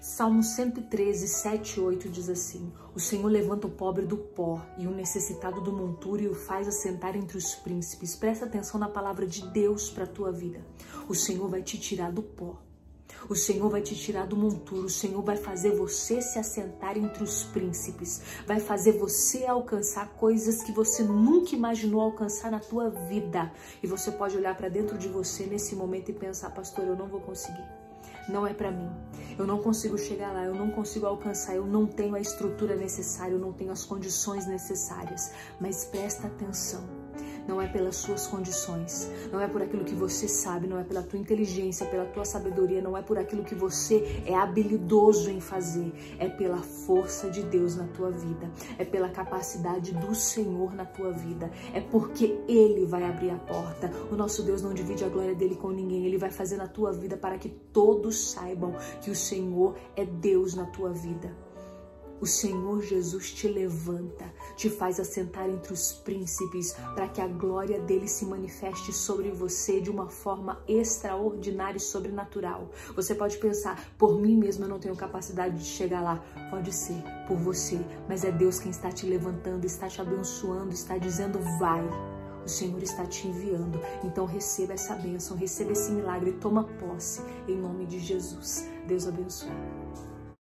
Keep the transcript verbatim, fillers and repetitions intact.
Salmo cento e treze, sete e oito diz assim: o Senhor levanta o pobre do pó e o necessitado do monturo e o faz assentar entre os príncipes. Presta atenção na palavra de Deus para a tua vida. O Senhor vai te tirar do pó. O Senhor vai te tirar do monturo, o Senhor vai fazer você se assentar entre os príncipes, vai fazer você alcançar coisas que você nunca imaginou alcançar na tua vida. E você pode olhar para dentro de você nesse momento e pensar: pastor, eu não vou conseguir. Não é para mim, eu não consigo chegar lá, eu não consigo alcançar, eu não tenho a estrutura necessária, eu não tenho as condições necessárias. Mas presta atenção, não é pelas suas condições, não é por aquilo que você sabe, não é pela tua inteligência, pela tua sabedoria, não é por aquilo que você é habilidoso em fazer, é pela força de Deus na tua vida, é pela capacidade do Senhor na tua vida, é porque Ele vai abrir a porta. O nosso Deus não divide a glória dele com ninguém, Ele vai fazer na tua vida para que todos saibam que o Senhor é Deus na tua vida. O Senhor Jesus te levanta, te faz assentar entre os príncipes para que a glória dele se manifeste sobre você de uma forma extraordinária e sobrenatural. Você pode pensar: por mim mesmo eu não tenho capacidade de chegar lá. Pode ser por você, mas é Deus quem está te levantando, está te abençoando, está dizendo: vai. O Senhor está te enviando. Então receba essa bênção, receba esse milagre, toma posse em nome de Jesus. Deus abençoe.